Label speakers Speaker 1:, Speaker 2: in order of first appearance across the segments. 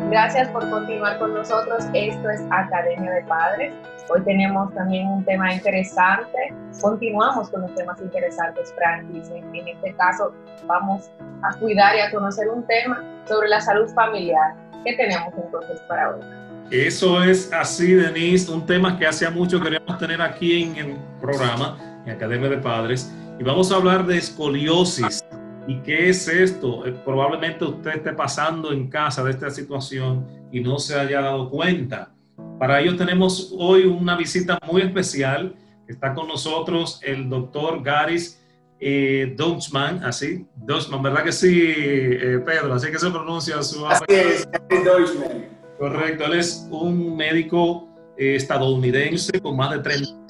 Speaker 1: Gracias por continuar con nosotros. Esto es Academia de Padres. Hoy tenemos también un tema interesante. Continuamos con los temas interesantes, Francis. En este caso vamos a cuidar y a conocer un tema sobre la salud familiar. ¿Qué tenemos entonces para hoy?
Speaker 2: Eso es así, Denise, un tema que hacía mucho queríamos tener aquí en el programa, en Academia de Padres, y vamos a hablar de escoliosis. ¿Y qué es esto? Probablemente usted esté pasando en casa de esta situación y no se haya dado cuenta. Para ello tenemos hoy una visita muy especial. Está con nosotros el doctor Garis Deutschmann, Deutschmann, ¿verdad que sí, Pedro? Así que se pronuncia su
Speaker 3: apellido. Así es, Garis Deutschmann.
Speaker 2: Correcto, él es un médico estadounidense con más de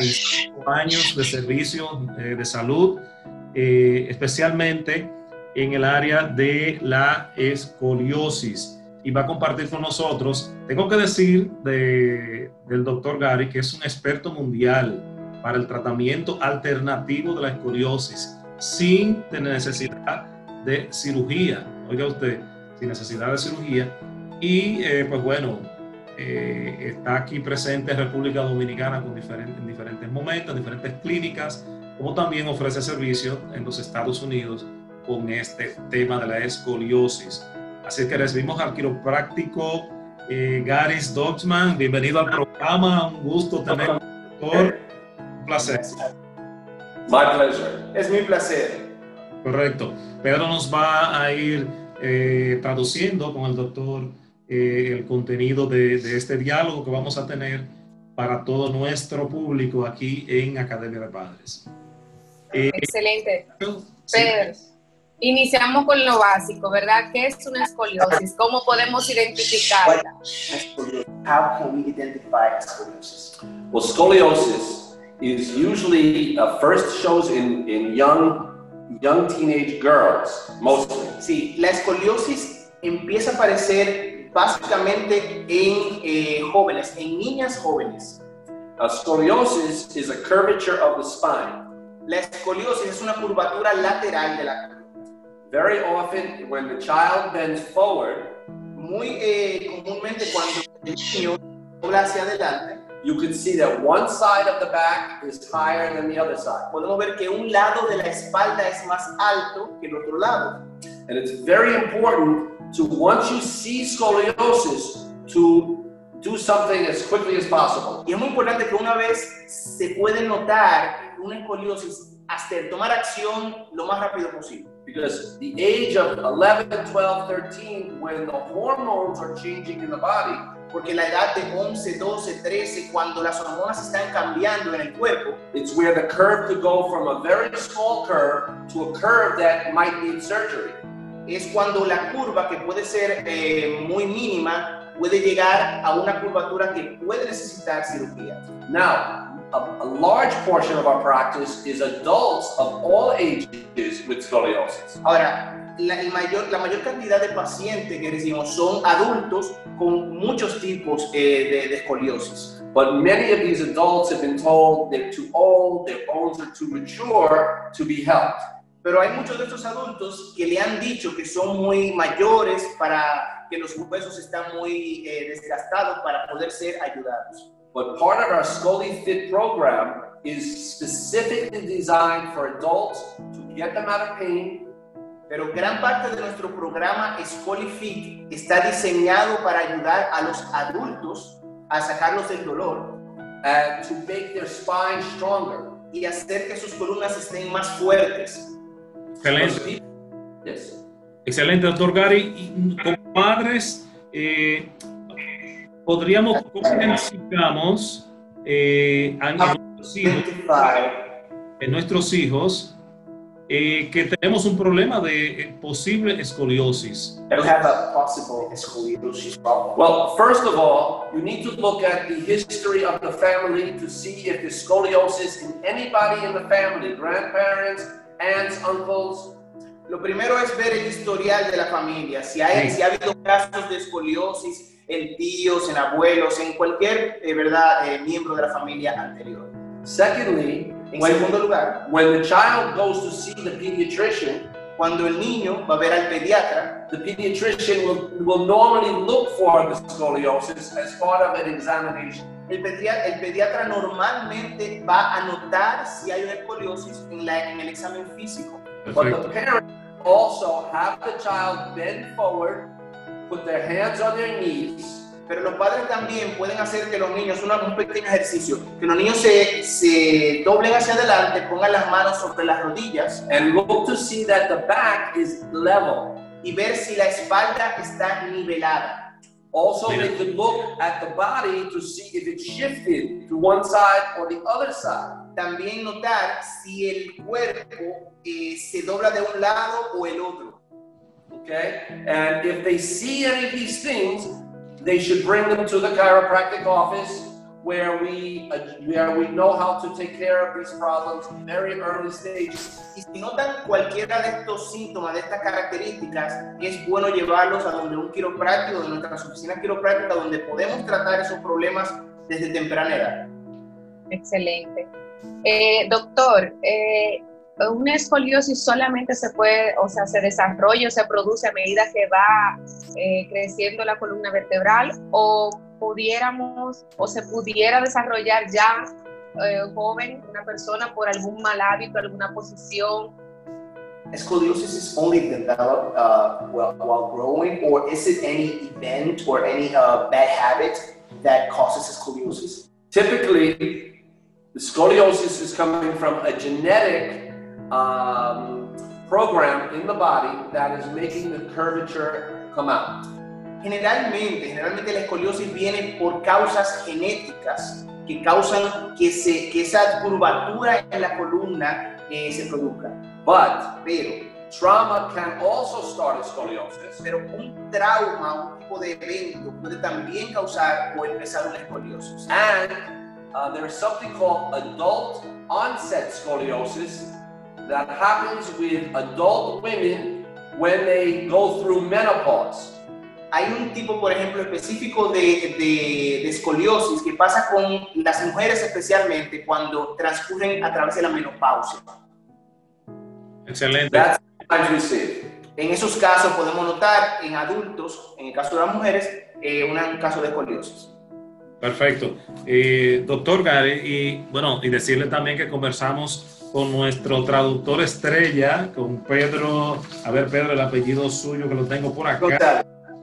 Speaker 2: 35 años de servicio de salud, especialmente en el área de la escoliosis, y va a compartir con nosotros. Tengo que decir del doctor Gary que es un experto mundial para el tratamiento alternativo de la escoliosis sin tener necesidad de cirugía. Oiga usted, sin necesidad de cirugía. Y pues bueno, está aquí presente en República Dominicana en diferentes momentos, en diferentes clínicas, como también ofrece servicios en los Estados Unidos con este tema de la escoliosis. Así que recibimos al quiropráctico Garis Deutschmann. Bienvenido al programa, un gusto tener doctor. Un placer.
Speaker 3: My pleasure. Es mi placer.
Speaker 2: Correcto. Pedro nos va a ir traduciendo con el doctor el contenido de este diálogo que vamos a tener para todo nuestro público aquí en Academia de Padres.
Speaker 1: Excelente. Pedro, iniciamos con lo básico, ¿verdad? ¿Qué es una escoliosis? ¿Cómo podemos identificarla?
Speaker 3: How can we identify scoliosis? Well, scoliosis is usually first shows in young teenage girls, mostly. Sí, la escoliosis empieza a aparecer básicamente en jóvenes, en niñas jóvenes. A scoliosis is a curvature of the spine. La escoliosis es una curvatura lateral de la columna. Very often, when the child bends forward, muy comúnmente cuando el niño dobla hacia adelante, you can see that one side of the back is higher than the other side. Podemos ver que un lado de la espalda es más alto que el otro lado. And it's very important to, once you see scoliosis, to do something as quickly as possible. Y es muy importante que una vez se puede notar una escoliosis, hasta tomar acción lo más rápido posible. Because the age of 11, 12, 13, when the hormones are changing in the body, porque la edad de 11, 12, 13, cuando las hormonas están cambiando en el cuerpo, it's where the curve could go from a very small curve to a curve that might need surgery. Es cuando la curva, que puede ser muy mínima, puede llegar a una curvatura que puede necesitar cirugía. Now, a large portion of our practice is adults of all ages with scoliosis. Ahora, la mayor cantidad de pacientes que recibimos son adultos con muchos tipos de escoliosis. But many of these adults have been told they're too old, their bones are too mature to be helped. Pero hay muchos de estos adultos que le han dicho que son muy mayores, para que los huesos están muy desgastados para poder ser ayudados. But part of our ScoliFit program is specifically designed for adults to get them out of pain. Pero gran parte de nuestro programa ScoliFit está diseñado para ayudar a los adultos a sacarlos del dolor, and to make their spine stronger, y hacer que sus columnas estén más fuertes.
Speaker 2: Excelente.
Speaker 3: Yes.
Speaker 2: Excelente, doctor Gary. Y como padres, podríamos, ¿cómo identificamos en nuestros hijos que tenemos un problema de posible escoliosis?
Speaker 3: That have a possible scoliosis problem. Well, first of all, you need to look at the history of the family to see if there's scoliosis in anybody in the family, grandparents, aunts, uncles. Lo primero es ver el historial de la familia, si ha habido casos de escoliosis en tíos, en abuelos, en cualquier miembro de la familia anterior. Secondly, en segundo lugar, when the child goes to see the pediatrician,
Speaker 4: Cuando el niño va a ver al pediatra,
Speaker 3: the pediatrician will normally look for the scoliosis as part of an examination.
Speaker 4: el pediatra normalmente va a notar si hay una escoliosis en el examen físico.
Speaker 3: But the parents also have the child bend forward, put their hands on their knees,
Speaker 4: Pero los padres también pueden hacer que los niños, un pequeño ejercicio, que los niños se doblen hacia adelante, pongan las manos sobre las rodillas
Speaker 3: and look to see that the back is level.
Speaker 4: y ver si la espalda está nivelada.
Speaker 3: Also, they could look at the body to see if it's shifted to one side or the other side.
Speaker 4: También notar si el cuerpo se dobla de un lado o el otro.
Speaker 3: Okay? And if they see any of these things, they should bring them to the chiropractic office where we know how to take care of these problems in very early stages.
Speaker 4: Y si notan cualquiera de estos síntomas, de estas características, es bueno llevarlos a donde un quiropráctico, de nuestras oficinas quiroprácticas, donde podemos tratar esos problemas desde temprana edad.
Speaker 1: Excelente. Doctor, una escoliosis solamente se puede, o sea, se desarrolla o se produce a medida que va creciendo la columna vertebral, o pudiéramos o se pudiera desarrollar ya joven una persona por algún mal hábito, alguna posición.
Speaker 4: Scoliosis is only developed while growing, or is it any event or any bad habit that causes scoliosis?
Speaker 3: Typically, the scoliosis is coming from a genetic program in the body that is making the curvature come out.
Speaker 4: Generalmente la escoliosis viene por causas genéticas que causan que esa curvatura en la columna se produzca.
Speaker 3: Pero trauma can also start a scoliosis.
Speaker 4: Pero un trauma, un tipo de evento puede también causar o empezar una escoliosis.
Speaker 3: And there is something called adult onset scoliosis that happens with adult women when they go through menopause.
Speaker 4: Hay un tipo, por ejemplo, específico de escoliosis que pasa con las mujeres especialmente cuando transcurren a través de la menopausia.
Speaker 2: Excelente.
Speaker 3: That's what we see.
Speaker 4: En esos casos podemos notar en adultos, en el caso de las mujeres, un caso de escoliosis.
Speaker 2: Perfecto. Doctor Gary, y decirle también que conversamos con nuestro traductor estrella, con Pedro. A ver, Pedro, el apellido suyo que lo tengo por acá.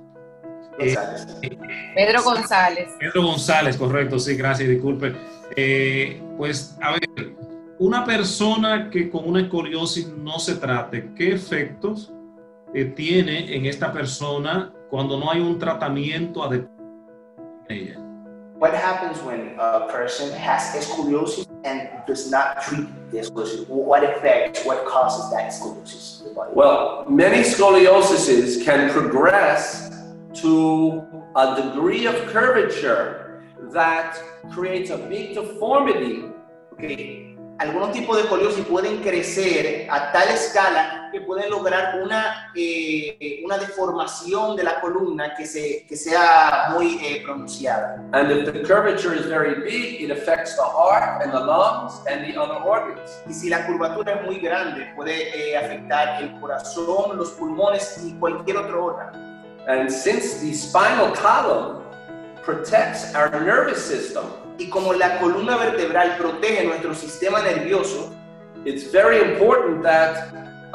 Speaker 1: Pedro González.
Speaker 2: Pedro González, correcto, sí, gracias, disculpe. Pues, a ver, una persona que con una escoliosis no se trate, ¿qué efectos tiene en esta persona cuando no hay un tratamiento adecuado en ella?
Speaker 4: What happens when a person has scoliosis and does not treat the scoliosis? What effects, what causes that scoliosis in the body?
Speaker 3: Well, many scolioses can progress to a degree of curvature that creates a big deformity.
Speaker 4: Okay. Algunos tipos de escoliosis pueden crecer a tal escala que pueden lograr una deformación de la columna que sea muy pronunciada.
Speaker 3: And if the curvature is very big, it affects the heart and the lungs and the other organs.
Speaker 4: Y si la curvatura es muy grande, puede afectar el corazón, los pulmones y cualquier otro órgano.
Speaker 3: And since the spinal column protects our nervous system,
Speaker 4: y como la columna vertebral protege nuestro sistema nervioso,
Speaker 3: it's very important that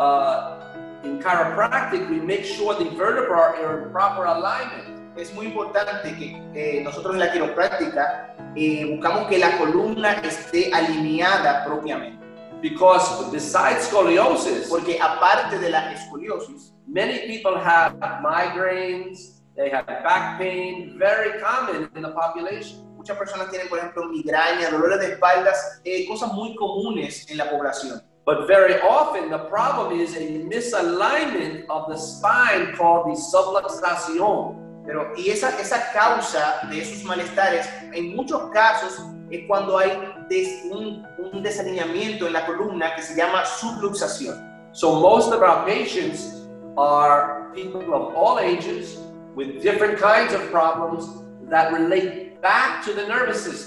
Speaker 3: in chiropractic we make sure the vertebrae are in proper alignment.
Speaker 4: Es muy importante que nosotros en la quiropráctica buscamos que la columna esté alineada propiamente.
Speaker 3: Because besides scoliosis,
Speaker 4: porque aparte de la escoliosis,
Speaker 3: many people have migraines, they have back pain, very common in the population.
Speaker 4: Muchas personas tienen, por ejemplo, migraña, dolores de espaldas, cosas muy comunes en la población.
Speaker 3: But very often the problem is a misalignment of the spine called the subluxation.
Speaker 4: Pero y esa causa de esos malestares, en muchos casos, es cuando hay un desalineamiento en la columna que se llama subluxación.
Speaker 3: So most of our patients are people of all ages with different kinds of problems that relate back to the nervous system.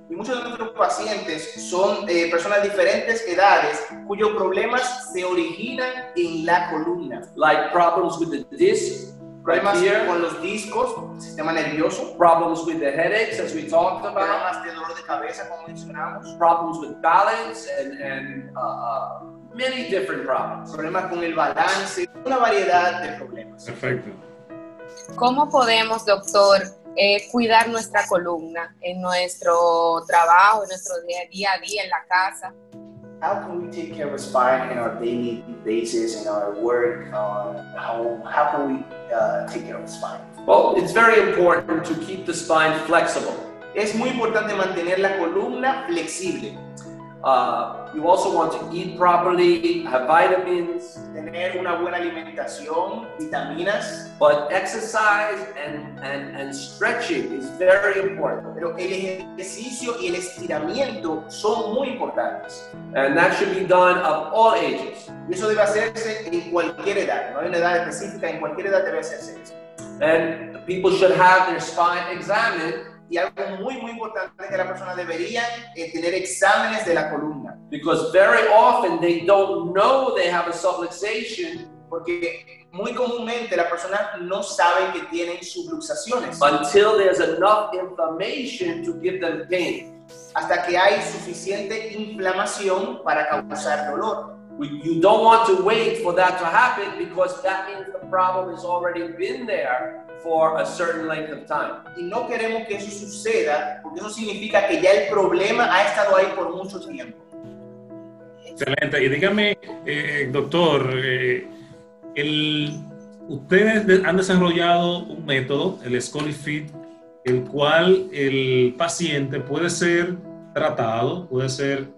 Speaker 4: Y muchos de nuestros pacientes son personas de diferentes edades cuyos problemas se originan en la columna.
Speaker 3: Like problems with the disc,
Speaker 4: Problemas
Speaker 3: right here,
Speaker 4: con los discos, sistema nervioso,
Speaker 3: problems with the headaches, as we talked about,
Speaker 4: problemas de dolor de cabeza, como mencionamos,
Speaker 3: problems with balance, and many different problems.
Speaker 4: problemas con el balance, una variedad de problemas.
Speaker 2: Perfecto.
Speaker 1: ¿Cómo podemos, doctor, cuidar nuestra columna en nuestro trabajo, en nuestro día a día, en la casa?
Speaker 4: How can we take care of spine in our daily basis, in our work? How can we take care of spine?
Speaker 3: Well, it's very important to keep the spine flexible.
Speaker 4: Es muy importante mantener la columna flexible.
Speaker 3: You also want to eat properly, have vitamins,
Speaker 4: Tener una buena alimentación, vitaminas,
Speaker 3: but exercise and stretching is very important.
Speaker 4: pero el ejercicio y el estiramiento son muy importantes.
Speaker 3: And that should be done of all ages.
Speaker 4: Y eso debe hacerse en cualquier edad, no hay una edad específica, en cualquier edad debe hacerse eso.
Speaker 3: And people should have their spine examined
Speaker 4: Y algo muy importante es que la persona debería tener exámenes de la columna,
Speaker 3: because very often they don't know they have a subluxation
Speaker 4: porque muy comúnmente las personas no saben que tienen subluxaciones
Speaker 3: until there's enough inflammation to give them pain.
Speaker 4: hasta que hay suficiente inflamación para causar dolor.
Speaker 3: You don't want to wait for that to happen because that means the problem has already been there for a certain length of time.
Speaker 4: Y no queremos que eso suceda porque eso significa que ya el problema ha estado ahí por mucho tiempo.
Speaker 2: Excelente. Y dígame, doctor, ustedes han desarrollado un método, el SCOLI-FIT, el cual el paciente puede ser tratado, puede ser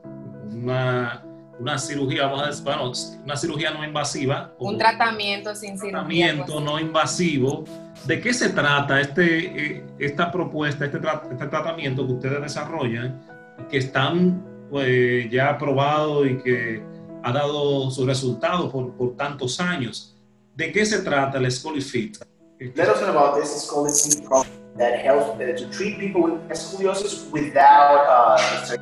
Speaker 2: una cirugía, vamos a decir, bueno, una cirugía no invasiva.
Speaker 1: Un tratamiento sin cirugía.
Speaker 2: Tratamiento no invasivo. ¿De qué se trata esta propuesta, este tratamiento que ustedes desarrollan y que están ya aprobado y que ha dado sus resultados por tantos años? ¿De qué se trata el SCOLI-FIT?
Speaker 4: Let us know about this SCOLI-FIT program that helps to treat people with scoliosis without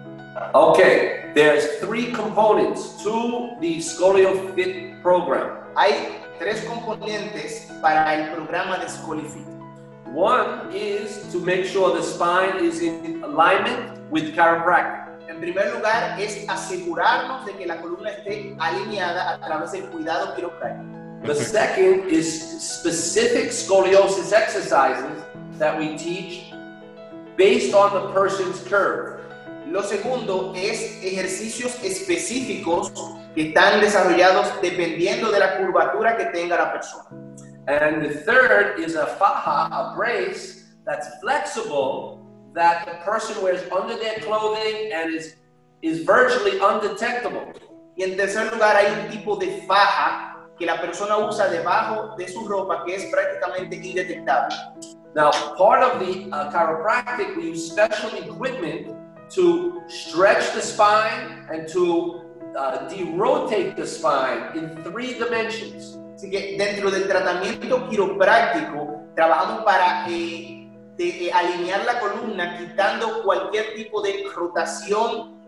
Speaker 3: Okay, there's 3 components to the SCOLI-FIT program.
Speaker 4: Hay 3 componentes para el programa de SCOLI-FIT.
Speaker 3: One is to make sure the spine is in alignment with chiropractic.
Speaker 4: En primer lugar, es asegurarnos de que la columna esté alineada a través del cuidado quiropráctico.
Speaker 3: The second is specific scoliosis exercises that we teach based on the person's curve.
Speaker 4: Lo segundo es ejercicios específicos que están desarrollados dependiendo de la curvatura que tenga la persona.
Speaker 3: And the third is a faja, a brace that's flexible that the person wears under their clothing and is virtually undetectable.
Speaker 4: Y en tercer lugar hay un tipo de faja que la persona usa debajo de su ropa que es prácticamente indetectable.
Speaker 3: Now, part of the chiropractic, we use special equipment to stretch the spine and to derotate the spine in 3 dimensions.
Speaker 4: Así que dentro del tratamiento quiropráctico trabajamos para alinear la columna quitando cualquier tipo de rotación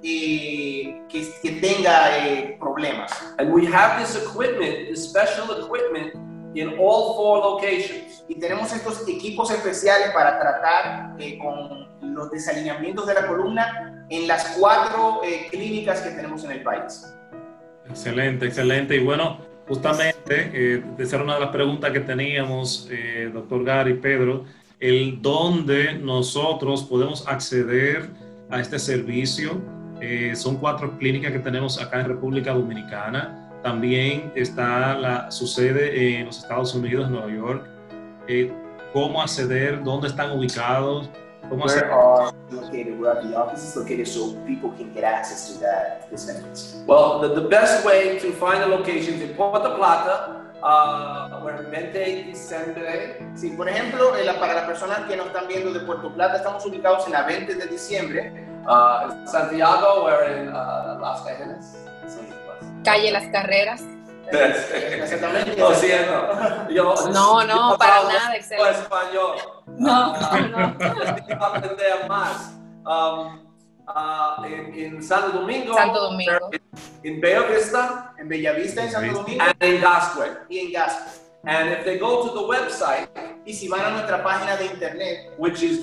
Speaker 4: que tenga problemas.
Speaker 3: And we have this equipment, this special equipment, in all 4 locations.
Speaker 4: Y tenemos estos equipos especiales para tratar con los desalineamientos de la columna en las 4 clínicas que tenemos en el país.
Speaker 2: Excelente, excelente. Y bueno, justamente, esa era una de las preguntas que teníamos, doctor Gary, Pedro, el dónde nosotros podemos acceder a este servicio. Son 4 clínicas que tenemos acá en República Dominicana. También está su sede en los Estados Unidos, en Nueva York. ¿Cómo acceder? ¿Dónde están ubicados?
Speaker 4: Where are the offices located so people can get access to this benefits?
Speaker 3: Well, the best way to find the locations in Puerto Plata, where 20 de diciembre.
Speaker 4: Sí, por ejemplo, para las personas que nos están viendo de Puerto Plata, estamos ubicados en la 20 de diciembre.
Speaker 3: Santiago, we're in Las Cajenas.
Speaker 1: Calle Las Carreras.
Speaker 4: Exactamente.
Speaker 3: Lo siento.
Speaker 1: No, para nada, excelente.
Speaker 3: Español.
Speaker 1: No.
Speaker 3: Aprender más. in Santo Domingo,
Speaker 1: Santo Domingo.
Speaker 3: in Bella Vista,
Speaker 4: En Bellavista, en Santo Domingo
Speaker 3: and in Gascoy.
Speaker 4: y en Gasco.
Speaker 3: And if they go to the website,
Speaker 4: Y si van a nuestra página de internet,
Speaker 3: which is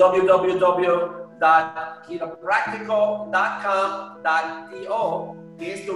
Speaker 3: www.quiropráctico.com.do,
Speaker 4: que es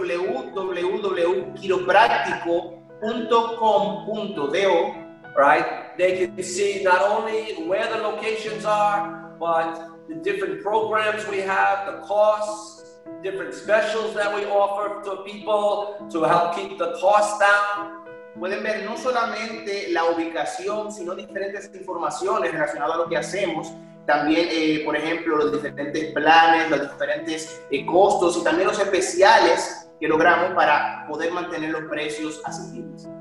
Speaker 4: www.quiropráctico.com.do,
Speaker 3: right? They can see not only where the locations are, but the different programs we have, the costs, different specials that we offer to people to help keep the costs down.
Speaker 4: pueden ver no solamente la ubicación, sino diferentes informaciones relacionadas a lo que hacemos. También, por ejemplo, los diferentes planes, los diferentes costos y también los especiales que logramos para poder mantener los precios asequibles.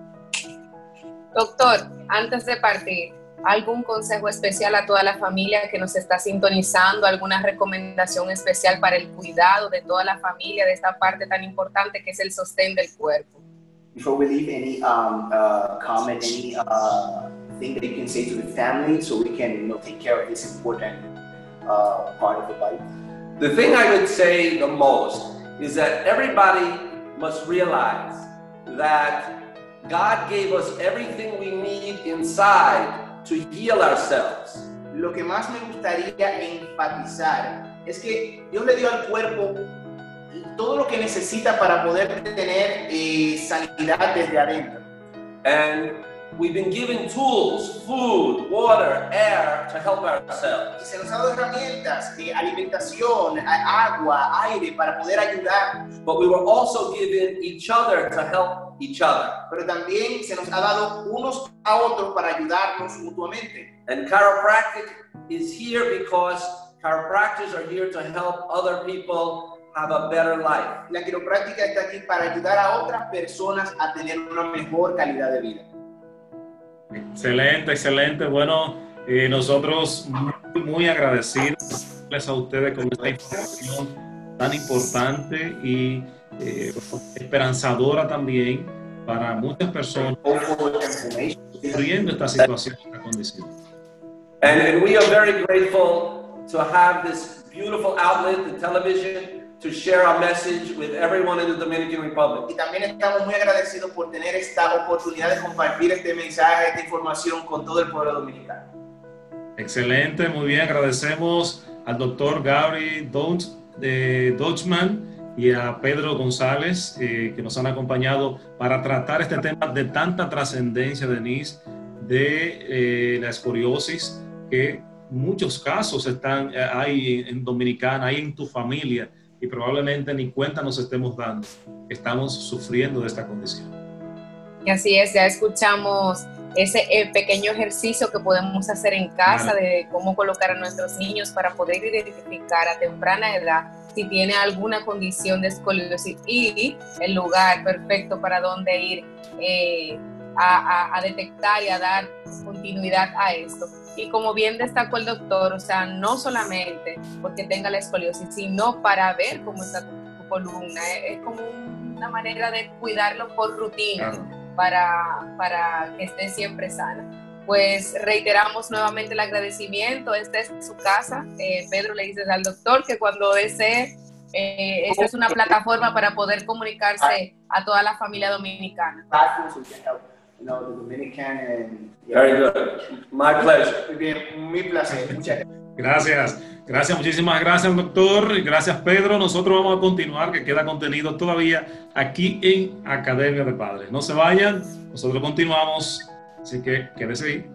Speaker 1: Doctor, antes de partir, ¿algún consejo especial a toda la familia que nos está sintonizando? ¿Alguna recomendación especial para el cuidado de toda la familia, de esta parte tan importante que es el sostén del cuerpo?
Speaker 4: Before we leave, any comment, any thing that you can say to the family so we can take care of this important part of the body?
Speaker 3: The thing I would say the most is that everybody must realize that God gave us everything we need inside to heal ourselves.
Speaker 4: Lo que más me gustaría enfatizar es que Dios le dio al cuerpo todo lo que necesita para poder tener sanidad desde adentro.
Speaker 3: And we've been given tools, food, water, air to help
Speaker 4: Y
Speaker 3: ourselves.
Speaker 4: se nos ha dado herramientas, alimentación, agua, aire para poder ayudar,
Speaker 3: But we were also given each other to help each other.
Speaker 4: pero también se nos ha dado unos a otros para ayudarnos mutuamente.
Speaker 3: And chiropractic is here because chiropractors are here to help other people have a better life.
Speaker 4: La quiropráctica está aquí para ayudar a otras personas a tener una mejor calidad de vida.
Speaker 2: Excelente, excelente. Bueno, nosotros muy agradecidos a ustedes con esta información tan importante y esperanzadora también para muchas personas sufriendo esta situación, esta condición.
Speaker 3: And we are very grateful to have this beautiful outlet, the television, to share our message with everyone in the Dominican Republic.
Speaker 4: Y también estamos muy agradecidos por tener esta oportunidad de compartir este mensaje, esta información con todo el pueblo dominicano.
Speaker 2: Excelente, muy bien. Agradecemos al doctor Gary Deutschmann y a Pedro González que nos han acompañado para tratar este tema de tanta trascendencia, Denise, de la escoliosis, que muchos casos hay en Dominicana, hay en tu familia, y probablemente ni cuenta nos estemos dando. Estamos sufriendo de esta condición.
Speaker 1: Y así es, ya escuchamos ese pequeño ejercicio que podemos hacer en casa, claro, de cómo colocar a nuestros niños para poder identificar a temprana edad si tiene alguna condición de escoliosis y el lugar perfecto para donde ir a detectar y a dar continuidad a esto. Y como bien destacó el doctor, o sea, no solamente porque tenga la escoliosis, sino para ver cómo está tu columna. Es como una manera de cuidarlo por rutina, claro, para que esté siempre sana. Pues reiteramos nuevamente el agradecimiento. Esta es su casa. Pedro, le dices al doctor que cuando desee, esta es una plataforma para poder comunicarse a toda la familia dominicana.
Speaker 4: The Dominican and
Speaker 3: Very good. My pleasure.
Speaker 4: Muy bien, mi placer. Muchas
Speaker 2: gracias. Gracias, muchísimas gracias, doctor. Gracias, Pedro. Nosotros vamos a continuar, que queda contenido todavía aquí en Academia de Padres. No se vayan, nosotros continuamos, así que quédese ahí.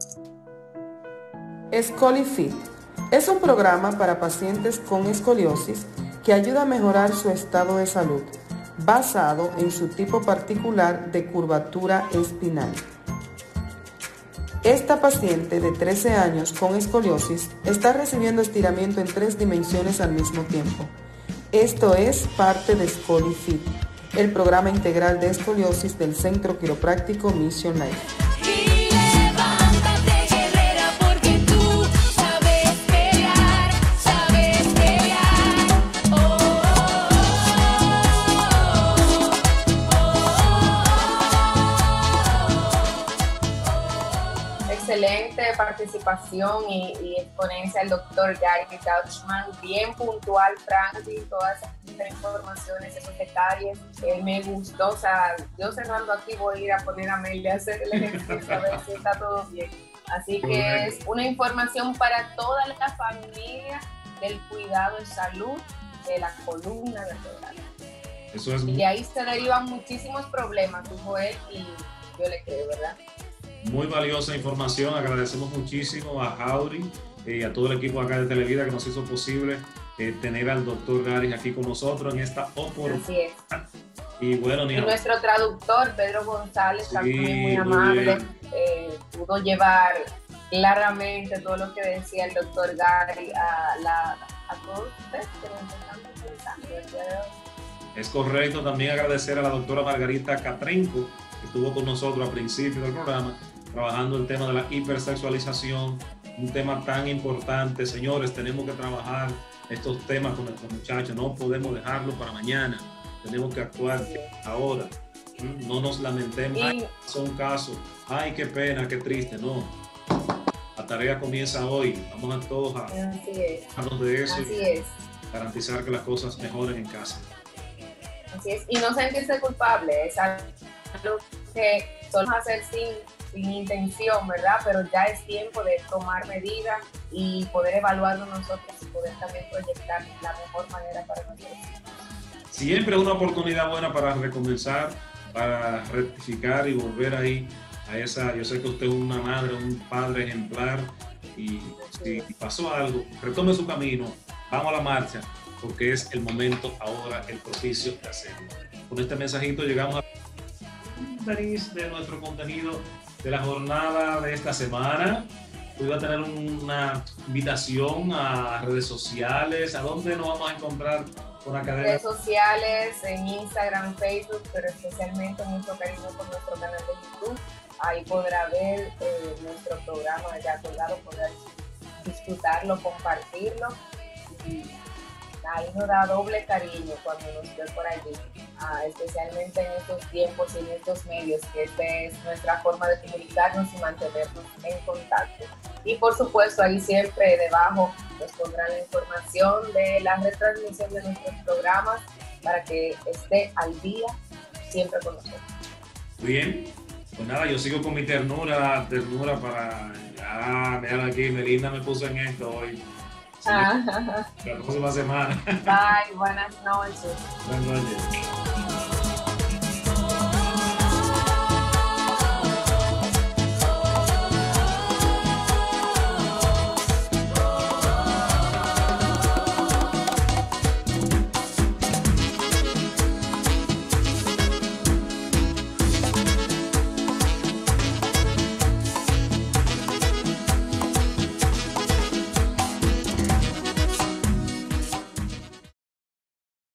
Speaker 5: ScoliFit es un programa para pacientes con escoliosis que ayuda a mejorar su estado de salud, basado en su tipo particular de curvatura espinal. Esta paciente de 13 años con escoliosis está recibiendo estiramiento en 3 dimensiones al mismo tiempo. Esto es parte de ScoliFit, el programa integral de escoliosis del Centro Quiropráctico Mission Life.
Speaker 1: excelente participación y exponencia del doctor Gary Couchman, bien puntual, Franklin, todas esas informaciones, esos detalles, me gustó. O sea, yo cerrando aquí voy a ir a poner a Amelia a hacer el ejercicio a ver si está todo bien. Así que es una información para toda la familia del cuidado en salud de la columna vertebral.
Speaker 2: Eso es
Speaker 1: y de ahí se derivan muchísimos problemas, dijo él, y yo le creo, ¿verdad?
Speaker 2: muy valiosa información. Agradecemos muchísimo a Jauri y a todo el equipo acá de Televida que nos hizo posible tener al doctor Gary aquí con nosotros en esta oportunidad.
Speaker 1: Así es.
Speaker 2: Y bueno,
Speaker 1: y nuestro traductor, Pedro González,
Speaker 2: sí,
Speaker 1: también muy amable, pudo llevar claramente todo lo que decía el doctor Gary a todos ustedes que nos están pensando el día de hoy.
Speaker 2: Es correcto. También agradecer a la doctora Margarita Catrenco, que estuvo con nosotros al principio del programa, trabajando el tema de la hipersexualización, un tema tan importante. Señores, tenemos que trabajar estos temas con nuestros muchachos, no podemos dejarlo para mañana, tenemos que actuar ahora, no nos lamentemos, ay, son casos, ay, qué pena, qué triste, no. La tarea comienza hoy, vamos a todos a hablarnos de eso y garantizar que las cosas mejoren en casa.
Speaker 1: Así es, y no sentirse culpable, es algo que solemos hacer sin intención, ¿verdad? Pero ya es tiempo de tomar medidas y poder evaluarlo nosotros y poder también proyectar la mejor manera para nosotros.
Speaker 2: Siempre es una oportunidad buena para recomenzar, para rectificar y volver ahí a esa. Yo sé que usted es una madre, un padre ejemplar y si pasó algo, retome su camino, vamos a la marcha, porque es el momento ahora, el propicio de hacerlo. Con este mensajito llegamos a de nuestro contenido de la jornada de esta semana. Hoy va a tener una invitación a redes sociales. ¿A dónde nos vamos a encontrar con Academia?
Speaker 1: Redes sociales, en Instagram, Facebook, pero especialmente mucho cariño por nuestro canal de YouTube. Ahí podrá ver nuestro programa ya colgado, podrá disfrutarlo, compartirlo. Y ahí nos da doble cariño cuando nos ve por allí, especialmente en estos tiempos y en estos medios, que esta es nuestra forma de comunicarnos y mantenernos en contacto. Y por supuesto, ahí siempre debajo nos pondrán la información de la retransmisión de nuestros programas para que esté al día siempre con nosotros.
Speaker 2: Bien, pues nada, yo sigo con mi ternura para... mira aquí, Melinda me puso en esto hoy. Sí, la próxima semana.
Speaker 1: Bye, buenas noches.
Speaker 2: Buenas noches.